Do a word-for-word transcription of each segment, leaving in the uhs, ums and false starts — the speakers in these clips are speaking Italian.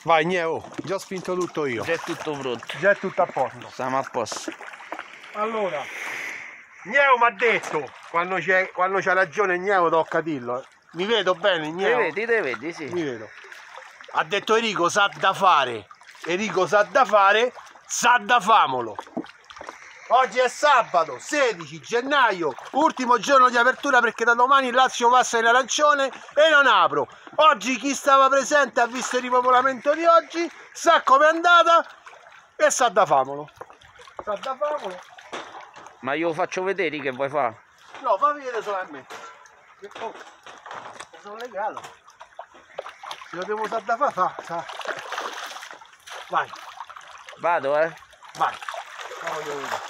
Vai Gneo, già ho spinto tutto io. Già è tutto pronto. Già è tutto a posto. Siamo a posto. Allora, Gneo mi ha detto, quando c'è quando c'ha ragione Gneo tocca dirlo. Mi vedo bene Gneo? Ti vedi, ti vedi, sì. Mi vedo. Ha detto Enrico sa da fare. Enrico sa da fare, sa da famolo. Oggi è sabato sedici gennaio, ultimo giorno di apertura perché da domani il Lazio passa in arancione e non apro. Oggi chi stava presente ha visto il ripopolamento di oggi, sa com'è andata e sa da famolo. Sa da famolo. Ma io faccio vedere che vuoi fare? No, fammi vedere solamente. Oh, sono legato. Se lo devo sa da fare, fa, fa. Vai, Vado, eh? vai. La voglio vedere.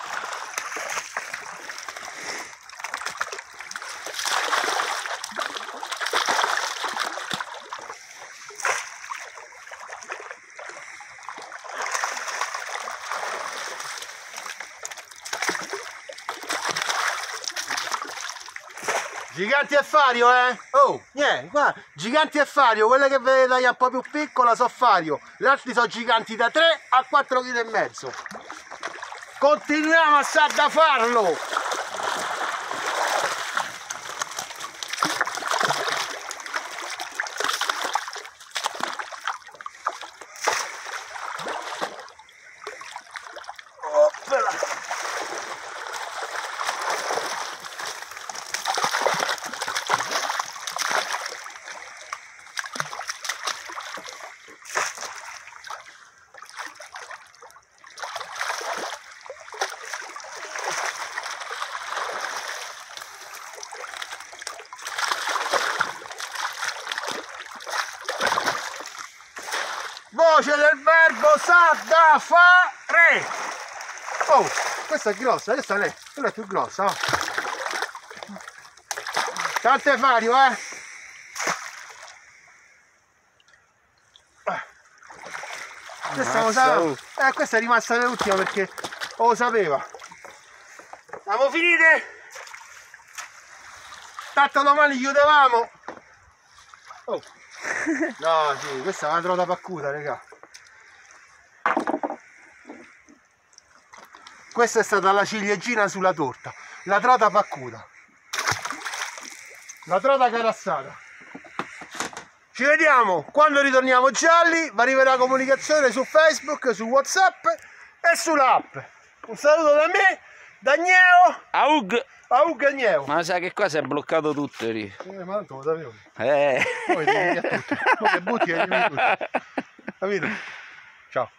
Giganti e Fario, eh? Oh, niente, guarda, Giganti e Fario, quelle che vedete un po' più piccola sono Fario, gli altri sono giganti da tre a quattro chili e mezzo. Continuiamo a sa da farlo! Oppela! Voce del verbo sa da fare! Oh, questa è grossa, questa è, quella è più grossa, oh. Tante Fario, eh! Questa, lo sapevo. Eh, questa è rimasta l'ultima perché lo sapeva. Siamo finite! Tanto domani chiudevamo! Oh. No, sì, questa è una trota paccuta, raga. Questa è stata la ciliegina sulla torta, la trota paccuta, la trota carassata. Ci vediamo quando ritorniamo gialli, vi arriverà comunicazione su Facebook, su WhatsApp e sull'app. Un saluto da me, da Gneo. Aug! Aug e Gneo. Ma sai che qua si è bloccato tutto, Eri. Eh, ma tanto lo sapevo. Eh. Poi ti metti a tutto. Poi che butti e gli metti tutto. Capito? Ciao.